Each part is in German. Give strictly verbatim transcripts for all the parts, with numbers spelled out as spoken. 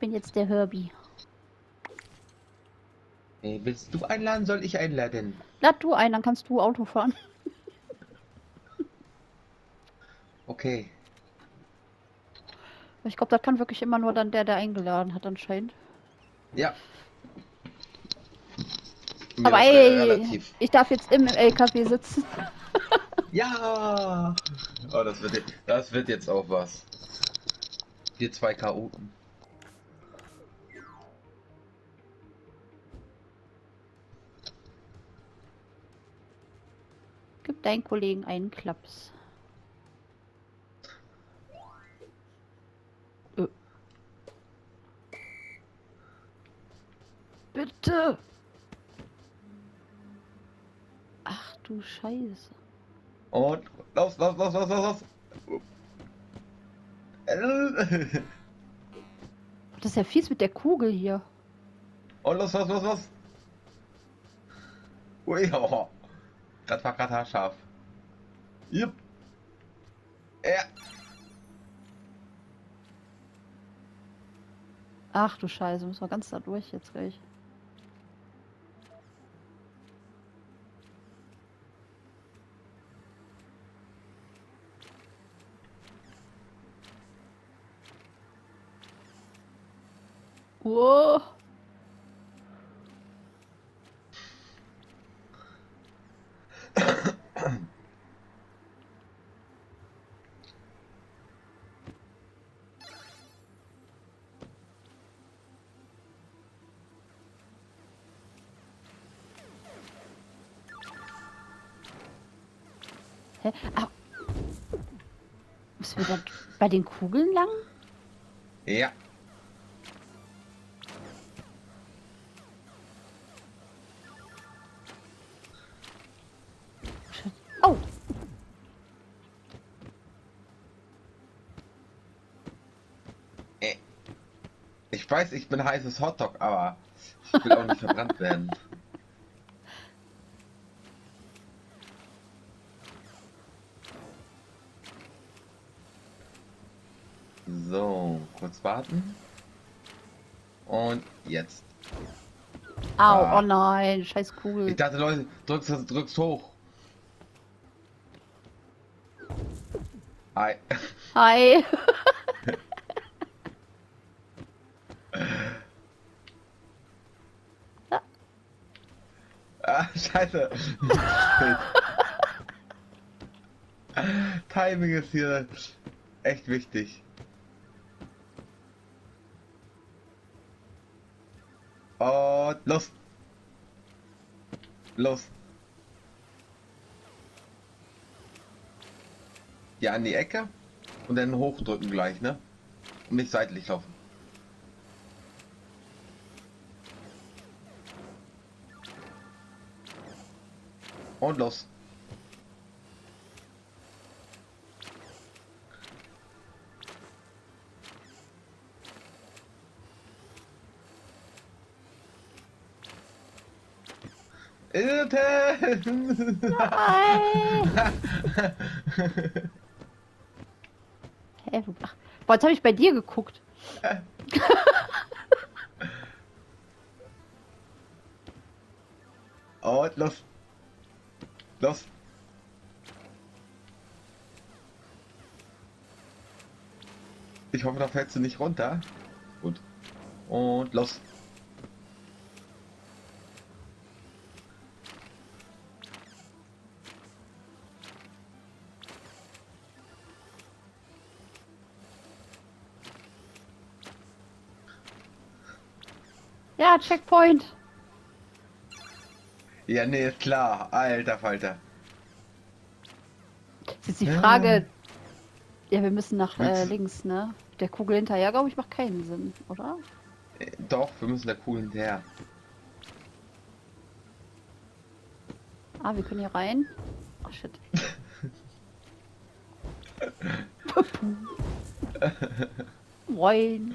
bin jetzt der Herbie. Hey, willst du einladen, soll ich einladen? Lad du ein, dann kannst du Auto fahren. Okay. Ich glaube, das kann wirklich immer nur dann der, der eingeladen hat, anscheinend. Ja, mir Aber das re ey, relativ. ich darf jetzt im L K W sitzen. Ja! Oh, das wird, jetzt- das wird jetzt auch was. Wir zwei Chaoten. Gib deinen Kollegen einen Klaps. Äh. Bitte! Ach du Scheiße. Und los, los, los, los, los, los. Das ist ja fies mit der Kugel hier. Und los, los, los, los. Ui, oh. Das war gerade haarscharf. Jupp. Ja. Ach du Scheiße, müssen wir ganz da durch jetzt gleich. Oh. Hä? Ah. Müssen wir da bei den Kugeln lang? Ja. Oh! Äh. Ich weiß, ich bin heißes Hotdog, aber ich will auch nicht verbrannt werden. So, kurz warten. Und jetzt. Au, oh Ah. nein, scheiß Ich Kugel. dachte, Leute, drückst, drückst hoch. Hi. Hi. Ah, scheiße. Timing ist hier echt wichtig. Und los. Los. Ja, an die Ecke und dann hochdrücken gleich, ne? Und nicht seitlich laufen. Und los. Hilfe! Nein. Hä, wo- ach, boah, jetzt habe ich bei dir geguckt. Und los. Los. Ich hoffe, da fällst du nicht runter. Gut. Und los. Ja, Checkpoint. Ja, nee, ist klar. Alter Falter. Jetzt ist die Ja. Frage. Ja, wir müssen nach äh, Willst du- links, ne? Der Kugel hinterher, glaube ich, macht keinen Sinn, oder? Äh, Doch, wir müssen der Kuh hinterher. Ah, wir können hier rein. Oh shit. Moin.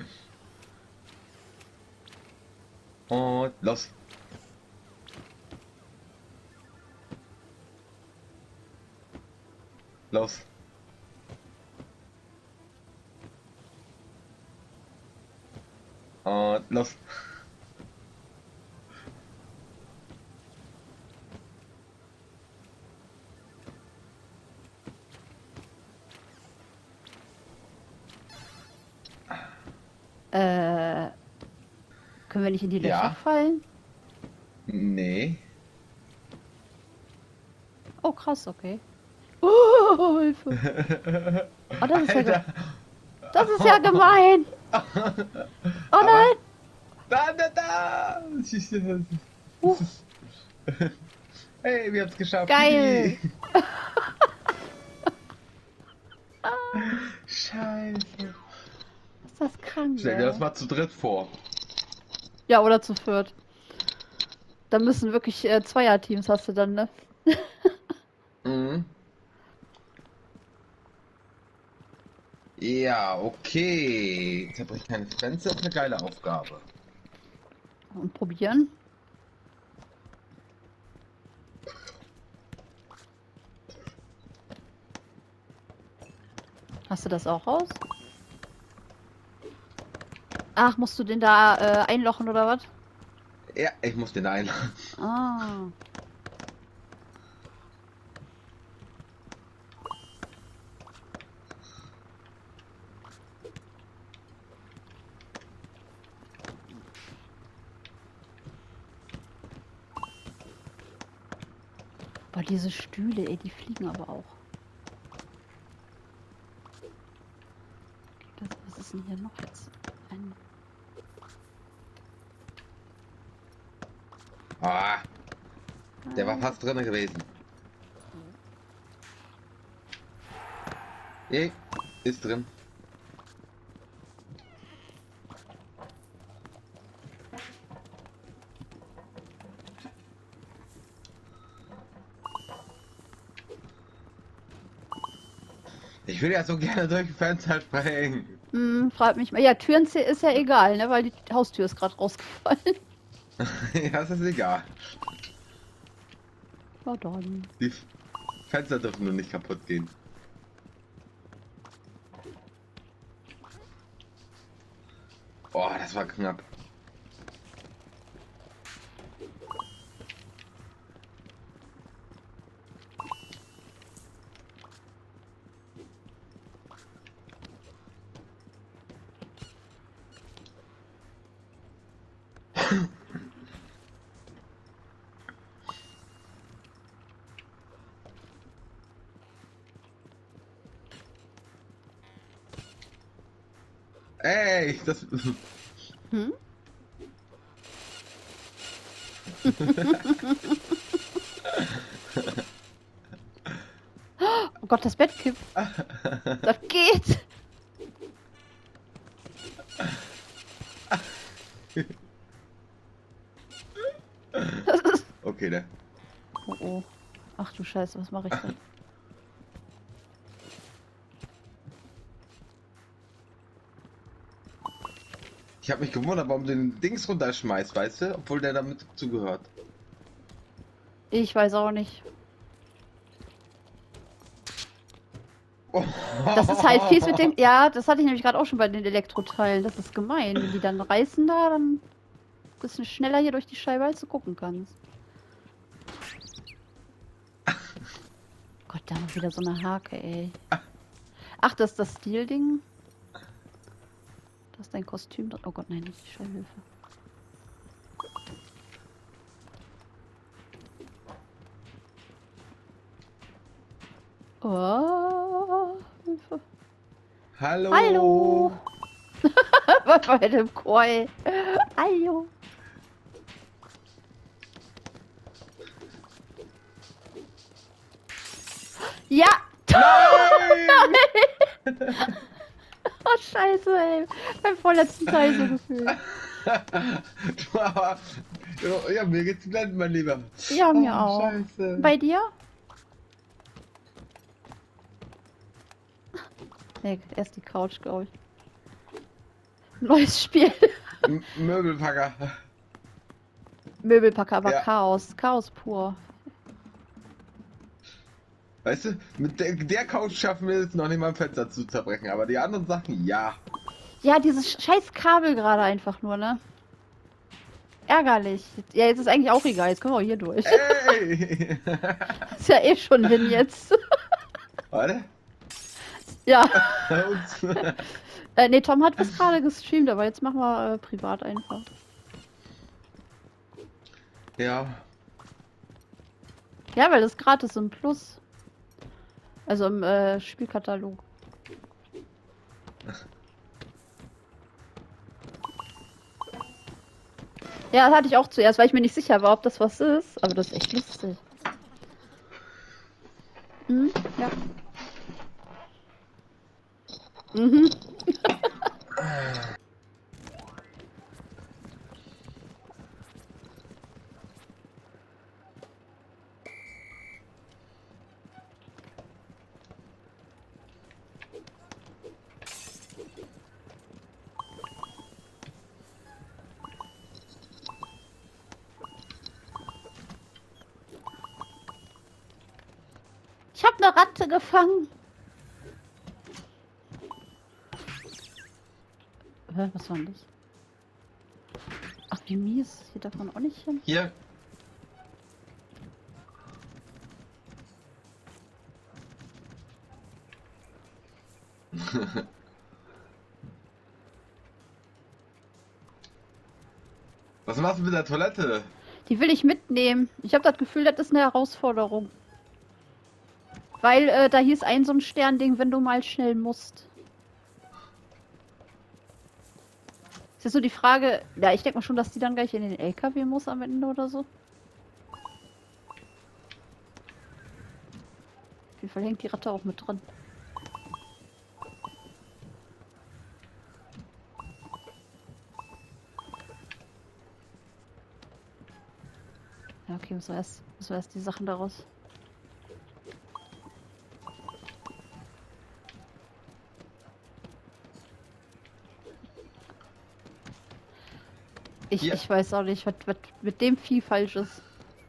Und los. Los. Und los. Äh, können wir nicht in die Löcher Ja. fallen? Nee. Oh, krass, okay. Oh, Hilfe. Oh, das ist ja, ge Alter. das ist ja gemein. Oh nein. Da, da, da. Uh, Hey, wir haben es geschafft. geil. Scheiße. Ist das krank, Stell dir ey. das mal zu dritt vor. Ja, oder zu viert. Da müssen wirklich äh, Zweierteams hast du dann, ne? Mhm. Ja, okay. Zerbrich keine Grenze ist eine geile Aufgabe. Und probieren. Hast du das auch raus? Ach, musst du den da äh, einlochen oder was? Ja, ich muss den einladen. Ah. Boah, diese Stühle, ey, die fliegen aber auch. Das, was ist denn hier noch jetzt? Ein Ah, der war fast drin gewesen. Eh, ist drin. Ich will ja so gerne durch Fenster sprengen. Hm, fragt mich mal. Ja, Türen ist ja egal, ne? Weil die Haustür ist gerade rausgefallen. Ja, das ist egal. Ja, dann. Die Fenster dürfen nur nicht kaputt gehen. Oh, das war knapp. Ey, das... Hm? Oh Gott, das Bett kippt. Das geht. Okay, ne? Oh, oh. Ach du Scheiße, was mache ich denn? Ich habe mich gewundert, warum du den Dings runterschmeißt, weißt du? Obwohl der damit zugehört. Ich weiß auch nicht. Das ist halt fies mit dem... Ja, das hatte ich nämlich gerade auch schon bei den Elektroteilen. Das ist gemein. Wenn die dann reißen da, dann bist du schneller hier durch die Scheibe, als du gucken kannst. Gott, da noch wieder so eine Hake, ey. Ach, das ist das Stil-Ding. Da ist dein Kostüm drin. Oh Gott, nein, nicht die Scheinhilfe. Oh, Hilfe. Hallo. Hallo. Bei dem Koi. Hallo. Ja. Nein! Oh, scheiße, ey. Beim vorletzten Teil so gefühlt. Du, aber, ja, mir geht's blenden, mein Lieber. Ja, mir Oh, auch. Scheiße. Bei dir? Nee, erst die Couch, glaube ich. Neues Spiel. M Möbelpacker. Möbelpacker, aber Ja. Chaos. Chaos pur. Weißt du, mit der, der Couch schaffen wir es noch nicht mal ein Fenster zu zerbrechen, aber die anderen Sachen, ja. Ja, dieses scheiß Kabel gerade einfach nur, ne? Ärgerlich. Ja, jetzt ist eigentlich auch egal. Jetzt kommen wir auch hier durch. Ey! Ist ja eh schon hin jetzt. Warte. Ja. Ups. Äh, nee, Tom hat bis gerade gestreamt, aber jetzt machen wir äh, privat einfach. Ja. Ja, weil das ist gratis im Plus. Also im äh, Spielkatalog. Ja, das hatte ich auch zuerst, weil ich mir nicht sicher war, ob das was ist. Aber das ist echt lustig. Mhm, ja. Mhm. Ich habe eine Ratte gefangen. Hä, was war denn das? Ach, wie mies. Hier darf man auch nicht hin. Hier. Was machst du mit der Toilette? Die will ich mitnehmen. Ich habe das Gefühl, das ist eine Herausforderung. Weil äh, da hieß ein so ein Sternding, wenn du mal schnell musst. Ist jetzt so die Frage, ja, ich denke mal schon, dass die dann gleich in den L K W muss am Ende oder so. Auf jeden Fall hängt die Ratte auch mit dran. Ja, okay, müssen wir erst, müssen wir erst die Sachen daraus. Ich, Ja. ich weiß auch nicht, was, was mit dem Vieh falsch ist.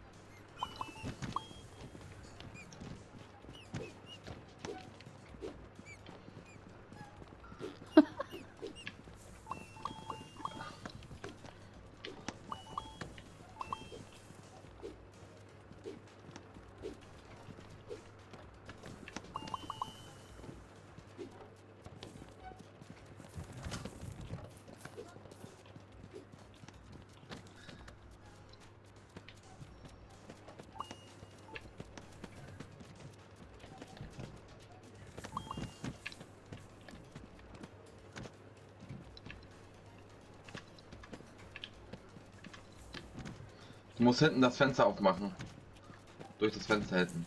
Du musst hinten das Fenster aufmachen. Durch das Fenster hinten.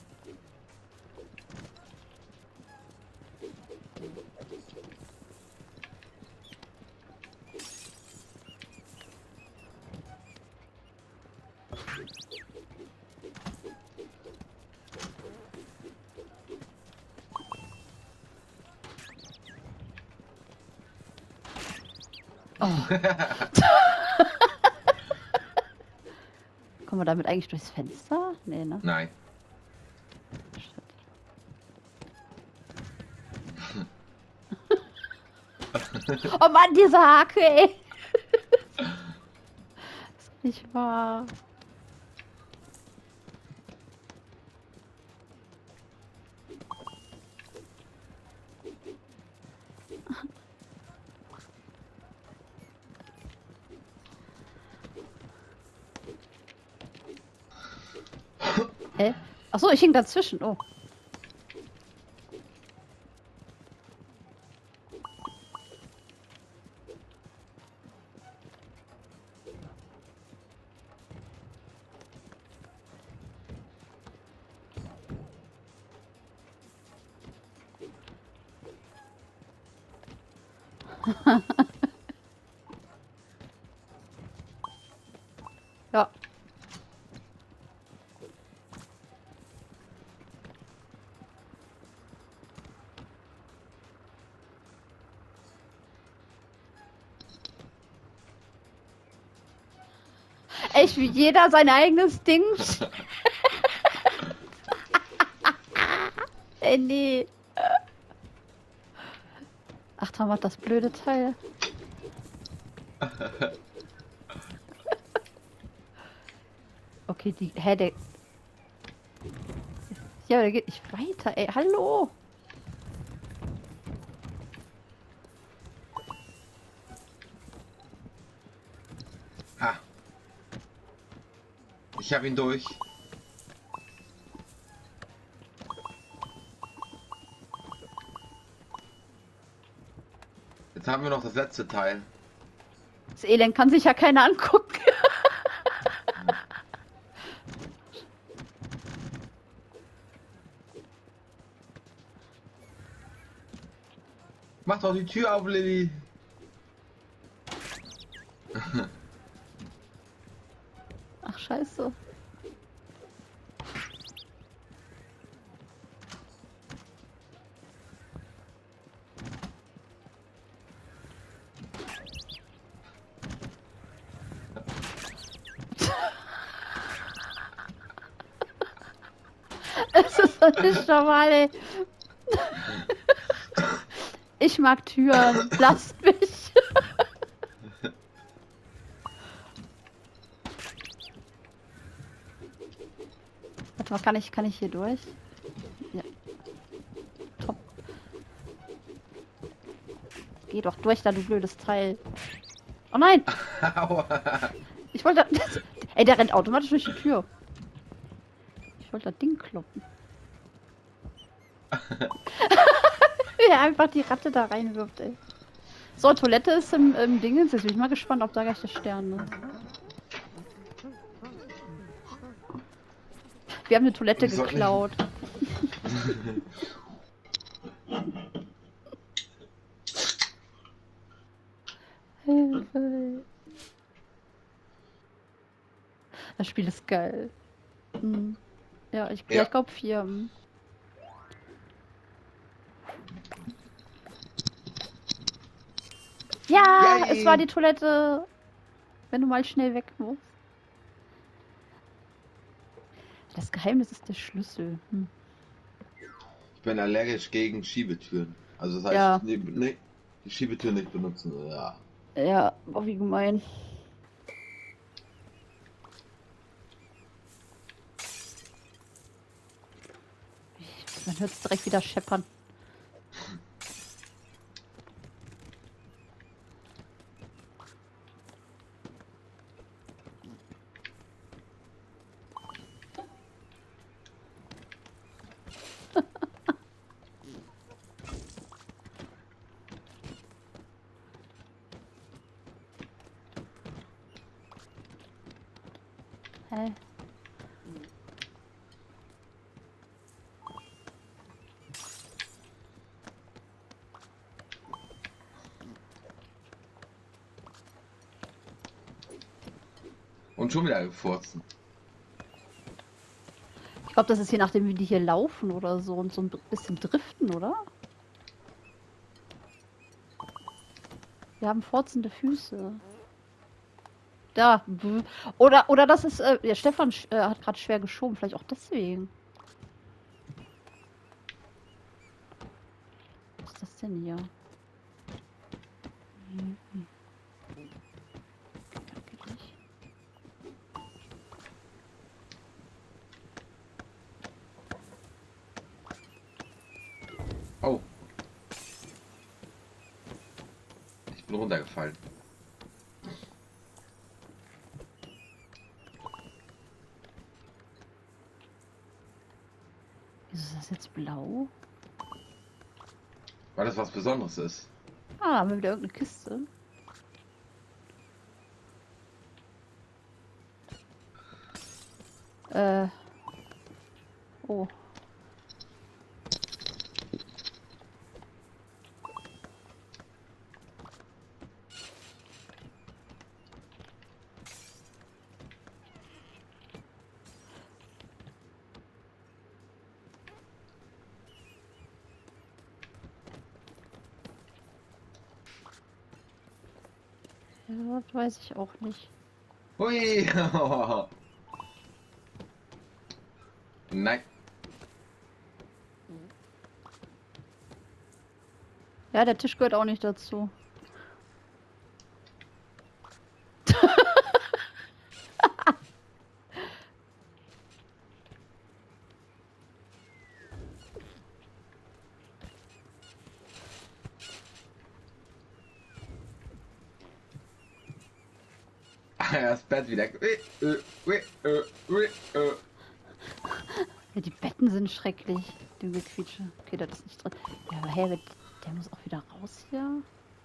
Oh. Kommen wir damit eigentlich durchs Fenster? Nee, ne? Nein. Oh Mann, diese Hake, ey! Das ist nicht wahr. Hä? Achso, ich hing dazwischen. Oh. Ja. Echt, wie jeder sein eigenes Ding. Ey, nee. Ach, da macht das blöde Teil. Okay, die... Hä, der... Ja, der geht nicht weiter, ey. Hallo! Ha. Ich hab ihn durch. Jetzt haben wir noch das letzte Teil. Das Elend kann sich ja keiner angucken. Mach doch die Tür auf, Lilly. Ach, scheiße. Es ist doch nicht normal, ey. Ich mag Türen. Lasst mich. Warte mal, kann ich, kann ich hier durch? Ja. Top. Geh doch durch, da du blödes Teil. Oh nein! Ich wollte... Das, ey, der rennt automatisch durch die Tür. Ich wollte das Ding kloppen. Wie er einfach die Ratte da reinwirft, ey. So, Toilette ist im, im Dingens. Jetzt bin ich mal gespannt, ob da gleich der Stern ist. Wir haben eine Toilette Ich soll- geklaut. Hilfe. Das Spiel ist geil. Hm. Ja, ich, ja. Ja. ich glaube vier. Hm. Ja, Yay. es war die Toilette. Wenn du mal schnell weg musst. Das Geheimnis ist der Schlüssel. Hm. Ich bin allergisch gegen Schiebetüren. Also das heißt, Ja. nee, nee, die Schiebetüren nicht benutzen. Ja. Ja, oh, wie gemein. Man hört es direkt wieder scheppern. Hä? Und schon wieder gefurzen. Ich glaube, das ist je nachdem, wie die hier laufen oder so und so ein bisschen driften, oder? Wir haben furzende Füße. Da. Oder, oder das ist. Äh, ja, Stefan äh, hat gerade schwer geschoben, vielleicht auch deswegen. Was ist das denn hier? Hm, hm. Geht nicht. Oh. Ich bin runtergefallen. Wieso ist das jetzt blau? Weil das was Besonderes ist. Ah, da haben wir wieder irgendeine Kiste. Äh. Oh. Ja, das weiß ich auch nicht. Hui! Nein. Ja, der Tisch gehört auch nicht dazu. Ja, das Bett wieder. Ja, die Betten sind schrecklich. Dem Gequietsche. Okay, das ist nicht drin. Ja, aber hey, der muss auch wieder raus hier.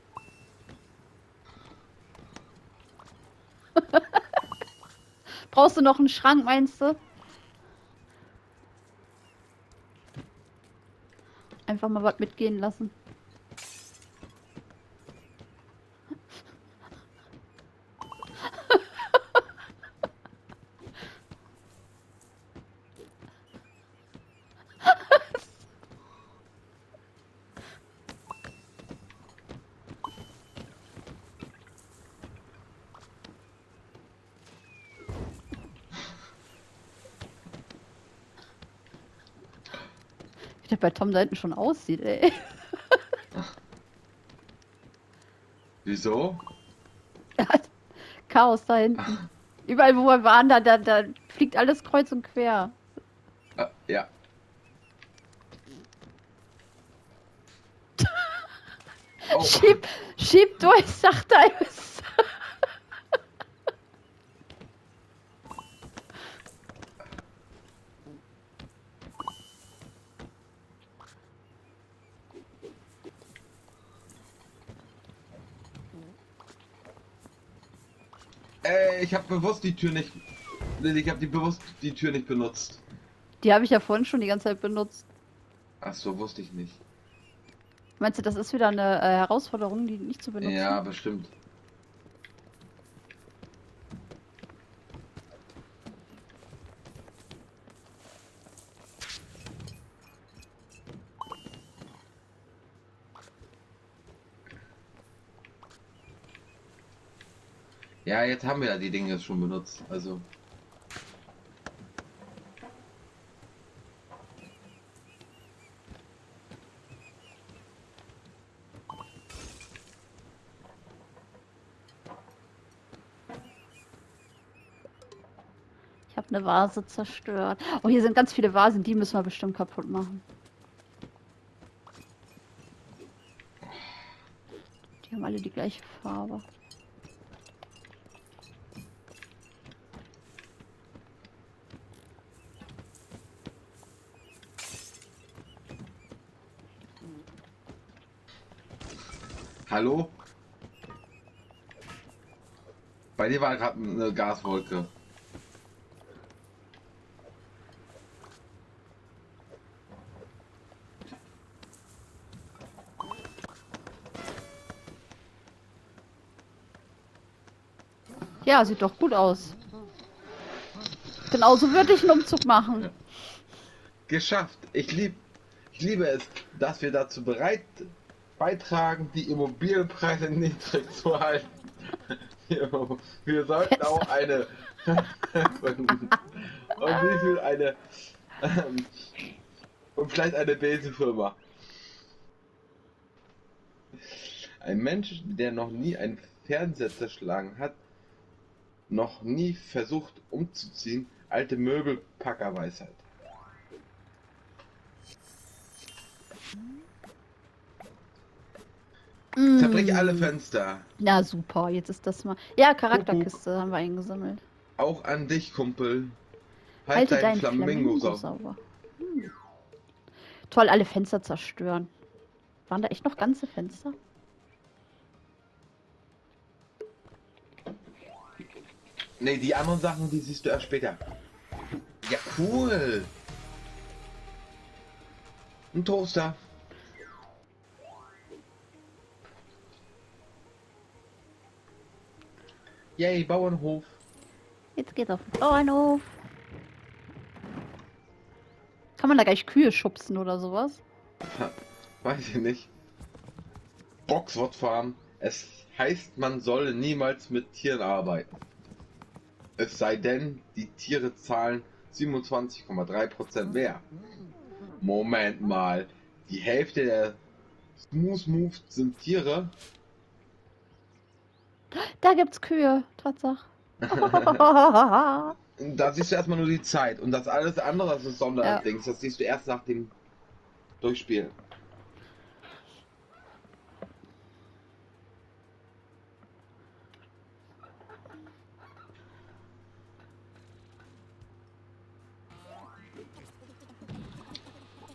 Brauchst du noch einen Schrank, meinst du? Einfach mal was mitgehen lassen. Wie der bei Tom da hinten schon aussieht, ey. Wieso? Chaos da hinten. Überall, wo wir waren, da, da, da fliegt alles kreuz und quer. Ah, ja. Oh. Schieb, schieb durch, sagt er. Ey, ich habe bewusst die Tür nicht. Ich habe die bewusst die Tür nicht benutzt. Die habe ich ja vorhin schon die ganze Zeit benutzt. Ach so, wusste ich nicht. Meinst du, das ist wieder eine äh, Herausforderung, die nicht zu benutzen? Ja, bestimmt. Ja, jetzt haben wir ja die Dinge schon benutzt, also. Ich habe eine Vase zerstört. Oh, hier sind ganz viele Vasen, die müssen wir bestimmt kaputt machen. Die haben alle die gleiche Farbe. Hallo? Bei dir war gerade eine Gaswolke. Ja, sieht doch gut aus. Genauso würde ich einen Umzug machen. Ja. Geschafft. Ich, lieb, ich liebe es, dass wir dazu bereit beitragen, die Immobilienpreise niedrig zu halten. Wir sollten auch eine gründen. Und wie viel eine ähm, und vielleicht eine Besenfirma. Ein Mensch, der noch nie einen Fernseher zerschlagen hat, noch nie versucht umzuziehen, alte Möbelpackerweisheit. Mm. Zerbrich alle Fenster. Na super, jetzt ist das mal. Ja, Charakterkiste Kuckuck. Haben wir eingesammelt. Auch an dich, Kumpel. Halt Halte deinen deinen Flamingo, Flamingo sauber. Hm. Toll, alle Fenster zerstören. Waren da echt noch ganze Fenster? Ne, die anderen Sachen, die siehst du erst später. Ja, cool. Ein Toaster. Yay, Bauernhof. Jetzt geht's auf den Bauernhof. Kann man da gleich Kühe schubsen oder sowas? Ha, weiß ich nicht. Boxwort Farm. Es heißt, man solle niemals mit Tieren arbeiten. Es sei denn, die Tiere zahlen siebenundzwanzig Komma drei Prozent mehr. Moment mal. Die Hälfte der Smooth Moves sind Tiere. Da gibt's Kühe, Tatsache. Da siehst du erstmal nur die Zeit und das alles andere, das ist Sonderdings, ja. Das siehst du erst nach dem Durchspielen.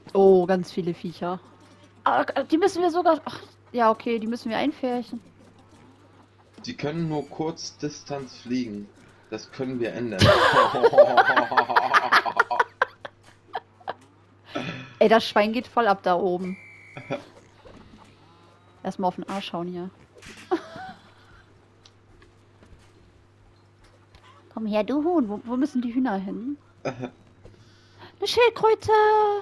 Oh, ganz viele Viecher. Ah, die müssen wir sogar... Ach, ja, okay, die müssen wir einfärchen. Die können nur Kurzdistanz fliegen. Das können wir ändern. Ey, das Schwein geht voll ab da oben. Erstmal auf den Arsch schauen hier. Komm her, du Huhn. Wo, wo müssen die Hühner hin? Eine Schildkröte!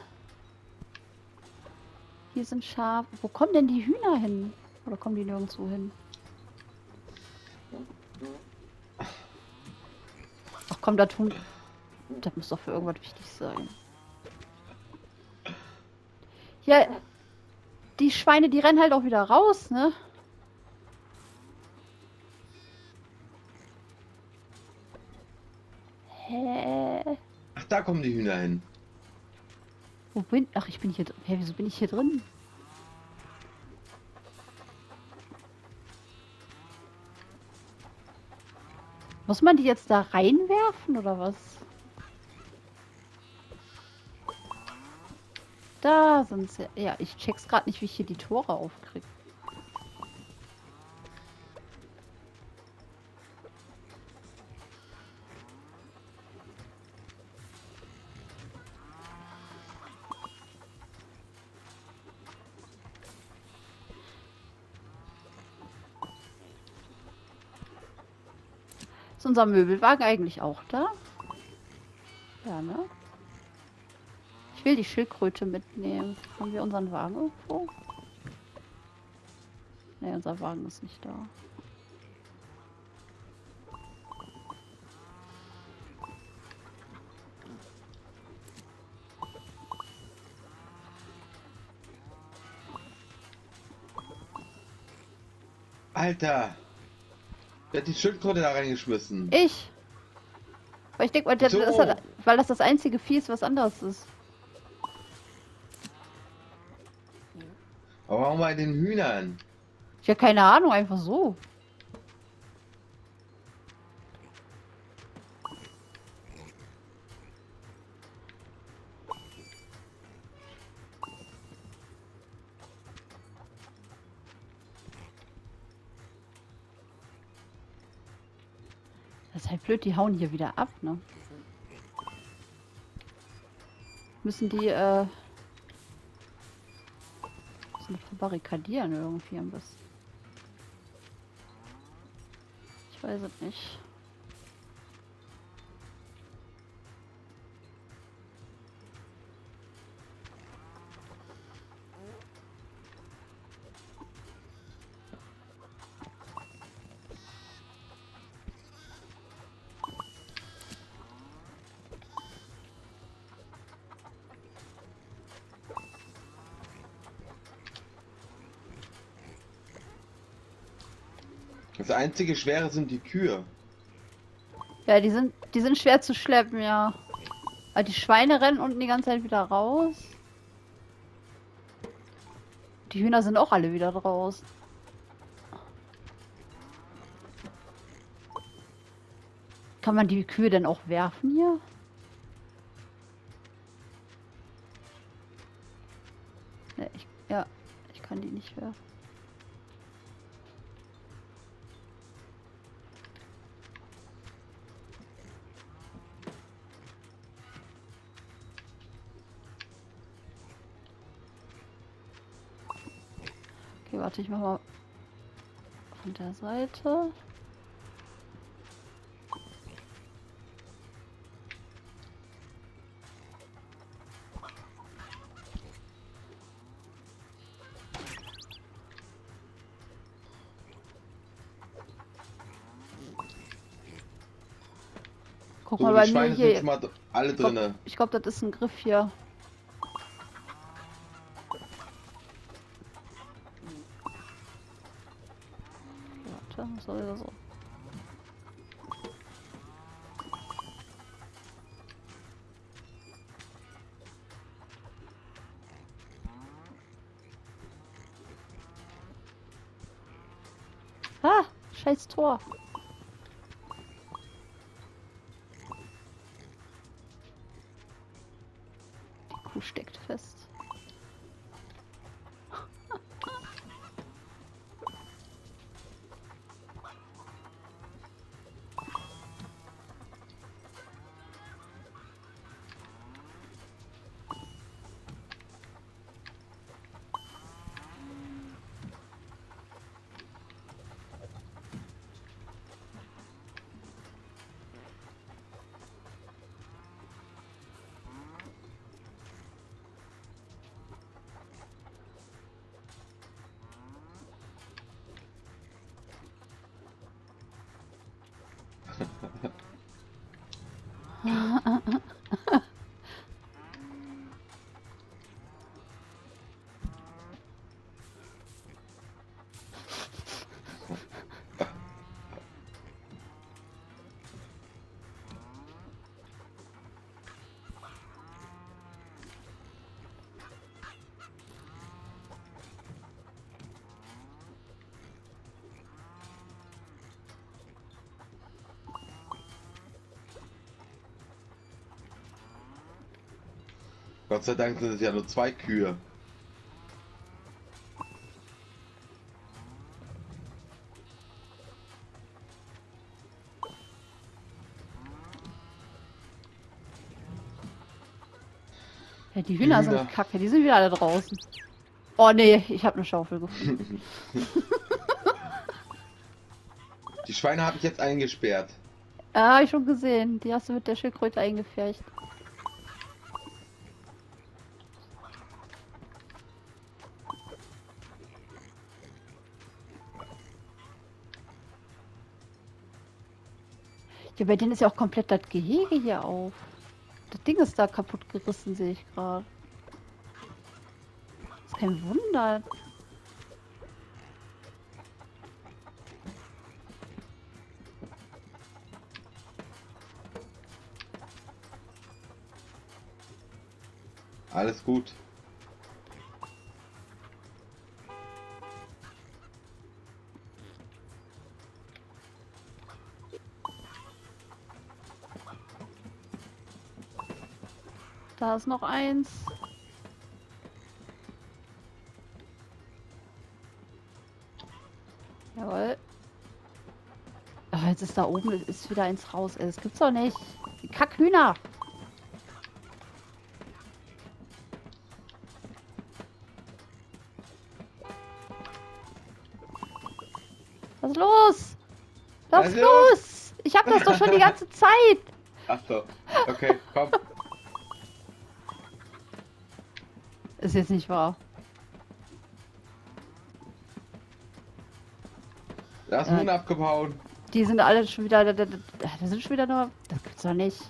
Hier sind Schafe. Wo kommen denn die Hühner hin? Oder kommen die nirgendwo hin? Ach komm, da tun... Das muss doch für irgendwas wichtig sein. Ja, die Schweine, die rennen halt auch wieder raus, ne? Hä? Ach, da kommen die Hühner hin. Wo bin... Ach, ich bin hier drin. Hä, wieso bin ich hier drin? Muss man die jetzt da reinwerfen oder was? Da sind sie. Ja, ich check's gerade nicht, wie ich hier die Tore aufkriege. Ist unser Möbelwagen eigentlich auch da? Ja, ne? Ich will die Schildkröte mitnehmen. Haben wir unseren Wagen irgendwo? Ne, unser Wagen ist nicht da. Alter! Wer hat die Schildkröte da reingeschmissen? Ich! Weil ich denke, weil, das So. ist halt, weil das das einzige Vieh ist, was anderes ist. Aber warum bei den Hühnern? Ich habe keine Ahnung, einfach so. Das ist halt blöd, die hauen hier wieder ab, ne? Müssen die, äh... müssen die verbarrikadieren irgendwie am besten. Ich weiß es nicht. Das einzige Schwere sind die Kühe. Ja, die sind, die sind schwer zu schleppen, ja. Aber die Schweine rennen unten die ganze Zeit wieder raus. Die Hühner sind auch alle wieder draußen. Kann man die Kühe denn auch werfen hier? Ne, ich, ja, ich kann die nicht werfen. Okay, warte, ich mach mal von der Seite. Guck So, mal die bei mir Schweine sind hier. schon mal alle Ich glaube, drinne. glaub, das ist ein Griff hier. Warte, was soll das so? Ah, scheiß Tor. Die Kuh steckt fest. Gott sei Dank sind es ja nur zwei Kühe. Ja, die Hühner, Hühner. sind kacke, die sind wieder alle draußen. Oh nee, ich habe eine Schaufel gefunden. Die Schweine habe ich jetzt eingesperrt. Ja, hab ich schon gesehen. Die hast du mit der Schildkröte eingefärcht. Ja, bei denen ist ja auch komplett das Gehege hier auf. Das Ding ist da kaputt gerissen, sehe ich gerade. Ist kein Wunder. Alles gut. Da ist noch eins. Jawohl. Ach, jetzt ist da oben, ist wieder eins raus. Ey, das gibt's doch nicht. Die Kackhühner. Was ist los? Was ist los? Ich hab das doch schon die ganze Zeit. Ach so. Okay, komm. Ist jetzt nicht wahr. Da ist Ja. ein Huhn abgehauen. Die sind alle schon wieder. Da, da, da da sind schon wieder nur. Das gibt's doch nicht.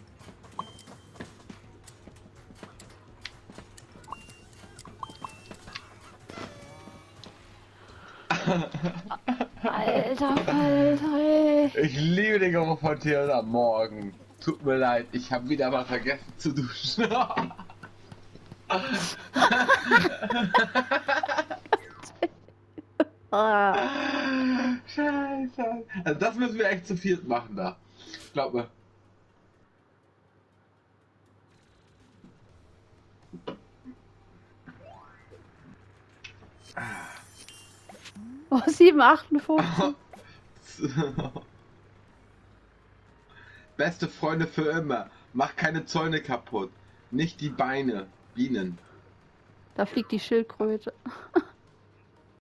Alter Falter, ey. Ich liebe den Geruch von Tieren am Morgen. Tut mir leid, ich habe wieder mal vergessen zu duschen. Ah. Scheiße. Also das müssen wir echt zu viert machen da. Glaub mir. Oh, sieben achtundfünfzig. Beste Freunde für immer. Mach keine Zäune kaputt. Nicht die Beine. Bienen. Da fliegt die Schildkröte.